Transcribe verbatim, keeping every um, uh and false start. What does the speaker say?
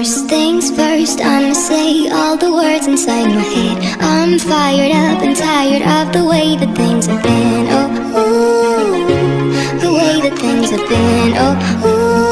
First things first, I'ma say all the words inside my head. I'm fired up and tired of the way that things have been. Oh, ooh, the way that things have been. Oh, ooh.